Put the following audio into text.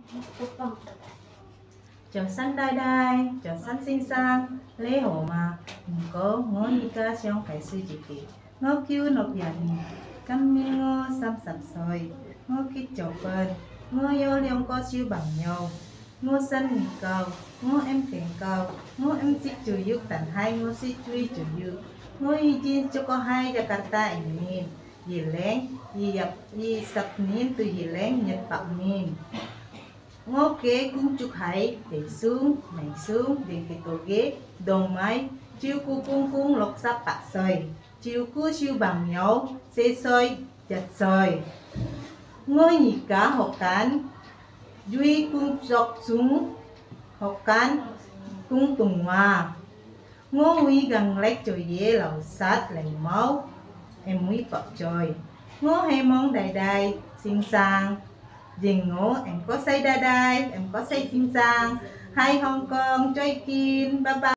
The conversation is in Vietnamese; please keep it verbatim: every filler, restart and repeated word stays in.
Chào săn đai đai, chào săn xinh sang, lễ hồ mà, có ngó như ca xong phải sư chỉ kì, ngó kêu nộp giả nì, căm mi ngó xăm sập soi, ngó kít chào bần, ngó vô liông có siêu bằng nhau, ngó săn nì cầu, ngó em tiền cầu, ngó em xích chủ yuk tàn hai ngó xích chui chủ yuk, ngó y chín cho có hai Jakarta ini, yi leng, yi yap, yi sập nín từ yi leng nhật bạc nín. Ngó kế cũng chụp hãy để xuống mày xuống để cái tổ ghế đồng máy chiêu cu cung cung lộc sắp bạc soi chiêu cu siêu bằng nhau xê soi chặt soi ngó nhị cá học cán duy cung dọc xuống học cán cung tùng hòa ngó huy gần lách trời dễ lầu sát lấy máu em mới bọc trời ngó hay mong đầy đầy xinh sang dình ngố em có say đa đai em có say chim sang hai Hong Kong chơi kín bye bye.